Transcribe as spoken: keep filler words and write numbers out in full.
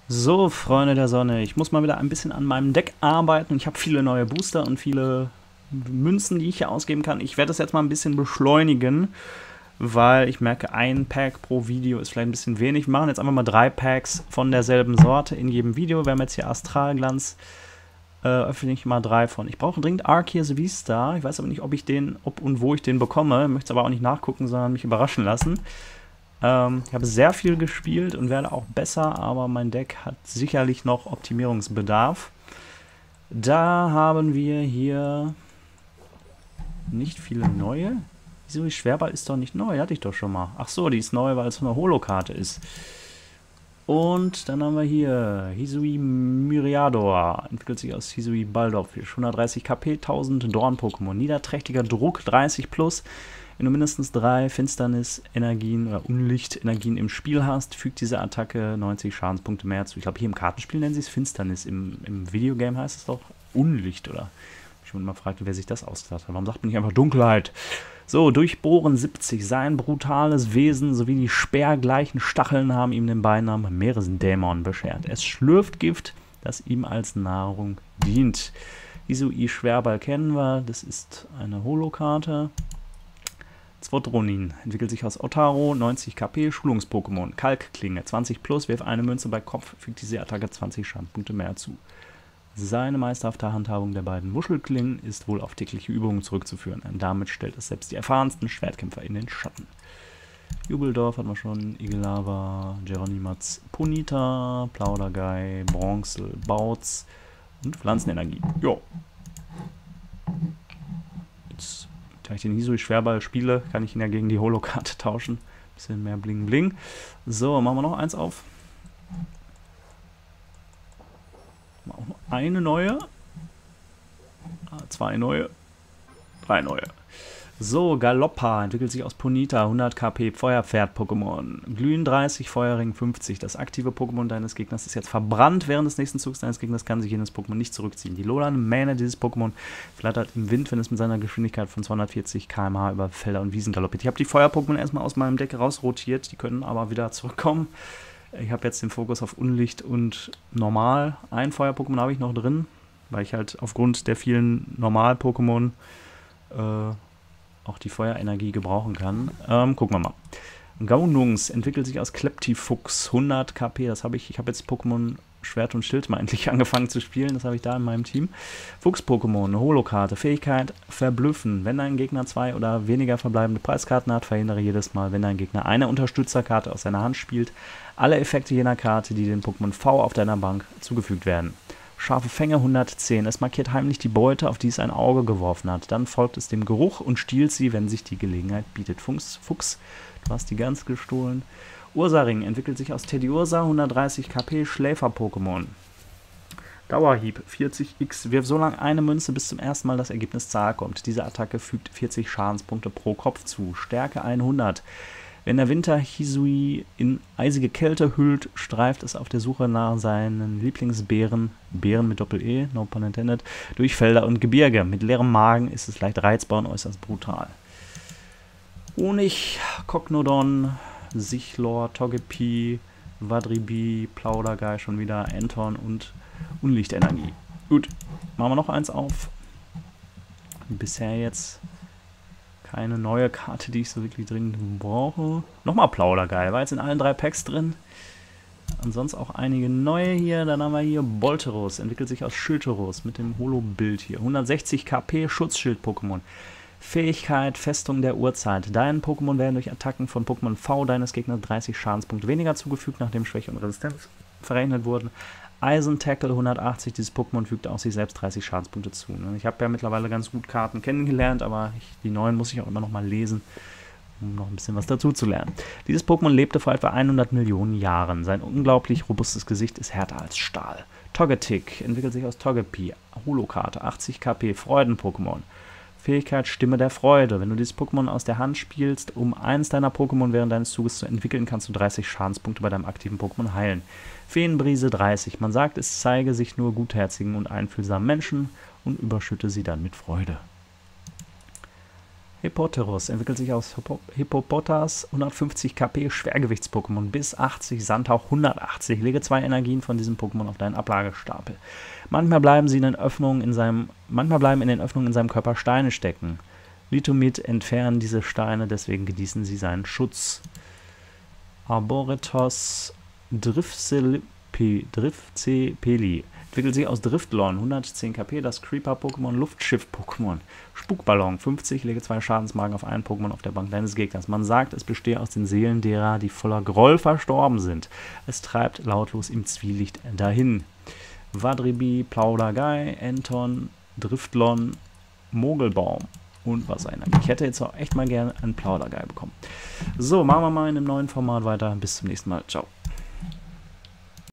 So, Freunde der Sonne, ich muss mal wieder ein bisschen an meinem Deck arbeiten. Ich habe viele neue Booster und viele Münzen, die ich hier ausgeben kann. Ich werde das jetzt mal ein bisschen beschleunigen, weil ich merke, ein Pack pro Video ist vielleicht ein bisschen wenig. Wir machen jetzt einfach mal drei Packs von derselben Sorte in jedem Video. Wir haben jetzt hier Astralglanz, äh, öffne ich mal drei von. Ich brauche dringend Arceus Vista. Ich weiß aber nicht, ob ich den, ob und wo ich den bekomme. Ich möchte es aber auch nicht nachgucken, sondern mich überraschen lassen. Ähm, ich habe sehr viel gespielt und werde auch besser, aber mein Deck hat sicherlich noch Optimierungsbedarf. Da haben wir hier nicht viele neue. Wieso, die Schwerball ist doch nicht neu, hatte ich doch schon mal. Ach so, die ist neu, weil es eine Holokarte ist. Und dann haben wir hier Hisui Myriador, entwickelt sich aus Hisui Baldorfisch, hundertdreißig KP, tausend Dorn-Pokémon, niederträchtiger Druck, dreißig plus. Wenn du mindestens drei Finsternis-Energien oder Unlicht-Energien im Spiel hast, fügt diese Attacke neunzig Schadenspunkte mehr zu. Ich glaube, hier im Kartenspiel nennen sie es Finsternis. Im, im Videogame heißt es doch Unlicht, oder? Ich habe mich mal gefragt, wer sich das ausgedacht hat. Warum sagt man nicht einfach Dunkelheit? So, Durchbohren siebzig. Sein brutales Wesen sowie die speergleichen Stacheln haben ihm den Beinamen Meeresdämon beschert. Es schlürft Gift, das ihm als Nahrung dient. Hisui Schwerball kennen wir. Das ist eine Holokarte. Zwotronin entwickelt sich aus Otaro, neunzig KP, Schulungs-Pokémon, Kalkklinge, zwanzig plus, wirf eine Münze bei Kopf, fügt diese Attacke zwanzig Schadenspunkte mehr zu. Seine meisterhafte Handhabung der beiden Muschelklingen ist wohl auf tägliche Übungen zurückzuführen, und damit stellt es selbst die erfahrensten Schwertkämpfer in den Schatten. Jubeldorf hatten wir schon, Igelava, Geronimats, Ponita, Plaudergei, Bronze, Bautz und Pflanzenenergie. Jo. Jetzt, da ich den Hisui Schwerball spiele, kann ich ihn ja gegen die Holokarte tauschen. Bisschen mehr Bling Bling. So, machen wir noch eins auf. Auch noch eine neue. Zwei neue. Drei neue. So, Galoppa entwickelt sich aus Ponita, hundert KP, Feuerpferd-Pokémon. Glühen dreißig, Feuerring fünfzig. Das aktive Pokémon deines Gegners ist jetzt verbrannt. Während des nächsten Zugs deines Gegners kann sich jenes Pokémon nicht zurückziehen. Die lodernde Mähne dieses Pokémon flattert im Wind, wenn es mit seiner Geschwindigkeit von zweihundertvierzig Kilometer pro Stunde über Felder und Wiesen galoppiert. Ich habe die Feuer-Pokémon erstmal aus meinem Deck rausrotiert. Die können aber wieder zurückkommen. Ich habe jetzt den Fokus auf Unlicht und Normal. Ein Feuer-Pokémon habe ich noch drin, weil ich halt aufgrund der vielen Normal-Pokémon äh, auch die Feuerenergie gebrauchen kann. Ähm, gucken wir mal. Gaunungs entwickelt sich aus Kleptifuchs, hundert KP. Das habe ich. Ich habe jetzt Pokémon Schwert und Schild mal endlich angefangen zu spielen. Das habe ich da in meinem Team. Fuchs-Pokémon, eine Holokarte. Fähigkeit Verblüffen. Wenn dein Gegner zwei oder weniger verbleibende Preiskarten hat, verhindere jedes Mal, wenn dein Gegner eine Unterstützerkarte aus seiner Hand spielt, alle Effekte jener Karte, die dem Pokémon V auf deiner Bank zugefügt werden. Scharfe Fänge hundertzehn. Es markiert heimlich die Beute, auf die es ein Auge geworfen hat. Dann folgt es dem Geruch und stiehlt sie, wenn sich die Gelegenheit bietet. Fuchs, Fuchs, du hast die Gans gestohlen. Ursaring entwickelt sich aus Teddiursa, hundertdreißig KP, Schläfer-Pokémon. Dauerhieb, vierzig X. Wirf so lange eine Münze, bis zum ersten Mal das Ergebnis Zahl kommt. Diese Attacke fügt vierzig Schadenspunkte pro Kopf zu. Stärke hundert. Wenn der Winter Hisui in eisige Kälte hüllt, streift es auf der Suche nach seinen Lieblingsbeeren, Beeren mit Doppel-E, no pun intended, durch Felder und Gebirge. Mit leerem Magen ist es leicht reizbar und äußerst brutal. Honig, Cognodon, Sichlor, Togepi, Vadribi, Plaudergei schon wieder, Anton und Unlichtenergie. Gut, machen wir noch eins auf. Bisher jetzt keine neue Karte, die ich so wirklich dringend brauche. Nochmal Plaudergeil, war jetzt in allen drei Packs drin. Ansonsten auch einige neue hier. Dann haben wir hier Bolteros, entwickelt sich aus Schilteros mit dem Holo-Bild hier. hundertsechzig KP, Schutzschild-Pokémon. Fähigkeit, Festung der Urzeit. Deinen Pokémon werden durch Attacken von Pokémon V deines Gegners dreißig Schadenspunkte weniger zugefügt, nachdem Schwäche und Resistenz verrechnet wurden. Eisen-Tackle hundertachtzig, dieses Pokémon fügt auch sich selbst dreißig Schadenspunkte zu. Ne? Ich habe ja mittlerweile ganz gut Karten kennengelernt, aber ich, die neuen muss ich auch immer noch mal lesen, um noch ein bisschen was dazu zu lernen. Dieses Pokémon lebte vor etwa hundert Millionen Jahren. Sein unglaublich robustes Gesicht ist härter als Stahl. Togetic entwickelt sich aus Togepi, Holokarte, achtzig KP, Freuden-Pokémon. Fähigkeit Stimme der Freude. Wenn du dieses Pokémon aus der Hand spielst, um eins deiner Pokémon während deines Zuges zu entwickeln, kannst du dreißig Schadenspunkte bei deinem aktiven Pokémon heilen. Feenbrise dreißig. Man sagt, es zeige sich nur gutherzigen und einfühlsamen Menschen und überschütte sie dann mit Freude. Hippoterus entwickelt sich aus Hippo Hippopotas, hundertfünfzig KP, Schwergewichts-Pokémon bis achtzig, Sandhauch hundertachtzig. Lege zwei Energien von diesem Pokémon auf deinen Ablagestapel. Manchmal bleiben sie in den Öffnungen in seinem, manchmal bleiben in den Öffnungen in seinem Körper Steine stecken. Litomid entfernen diese Steine, deswegen genießen sie seinen Schutz. Arboretos Driftsepeli entwickelt sich aus Driftlon, hundertzehn KP, das Creeper-Pokémon, Luftschiff-Pokémon. Spukballon, fünfzig, lege zwei Schadensmarken auf einen Pokémon auf der Bank deines Gegners. Man sagt, es bestehe aus den Seelen derer, die voller Groll verstorben sind. Es treibt lautlos im Zwielicht dahin. Wadribi, Plaudergai, Anton, Driftlon, Mogelbaum und Wasserenergie. Ich hätte jetzt auch echt mal gerne einen Plaudergai bekommen. So, machen wir mal in einem neuen Format weiter. Bis zum nächsten Mal. Ciao.